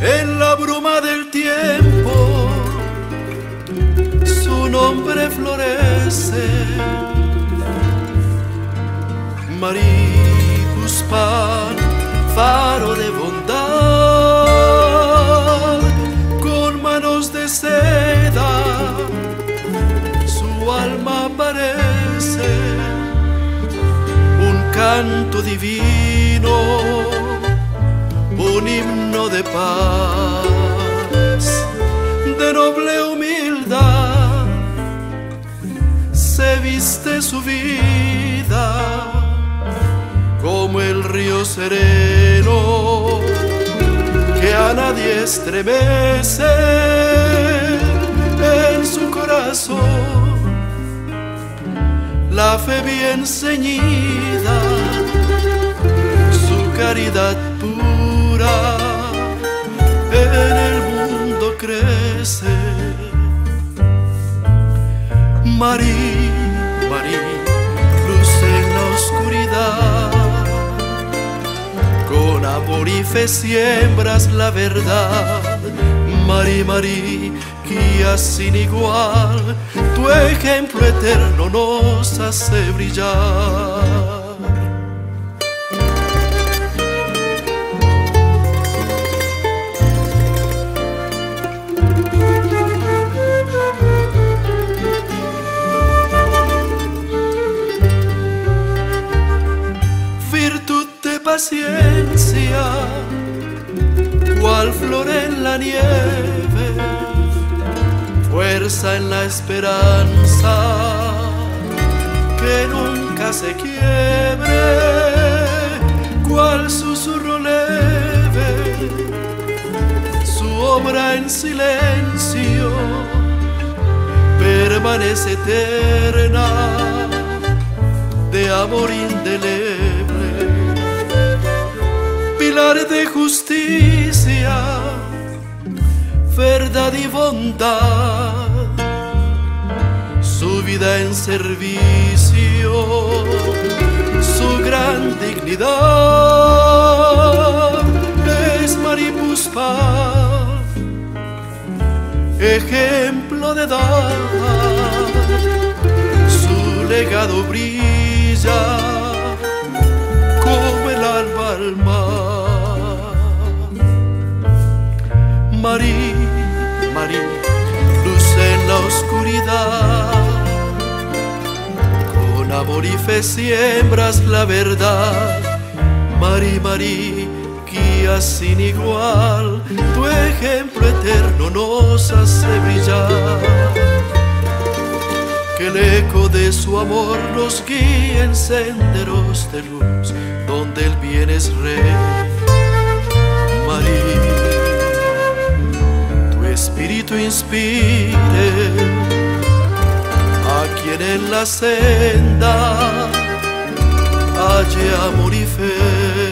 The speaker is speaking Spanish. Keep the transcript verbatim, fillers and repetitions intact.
En la bruma del tiempo su nombre florece. Marie Puspan, faro de bondad, con manos de seda su alma parece un canto divino, un himno de paz, de noble humildad. Se viste su vida como el río sereno que a nadie estremece. En su corazón la fe bien ceñida, su caridad pura en el mundo crece. Marie, Marie, luz en la oscuridad, con amor y fe siembras la verdad. Marie, Marie, guía sin igual, tu ejemplo eterno nos hace brillar. Paciencia, cual flor en la nieve, fuerza en la esperanza que nunca se quiebre, cual susurro leve, su obra en silencio permanece eterna, de amor indeleble. Pilar de justicia, verdad y bondad, su vida en servicio, su gran dignidad. Es Marie Puspan, ejemplo de dar, su legado brilla como el alba al mar. Marie, Marie, luz en la oscuridad, con amor y fe siembras la verdad. Marie, Marie, guía sin igual, tu ejemplo eterno nos hace brillar. Que el eco de su amor nos guíe en senderos de luz, donde el bien es rey. Marie, tu espíritu inspire a quien en la senda halle amor y fe.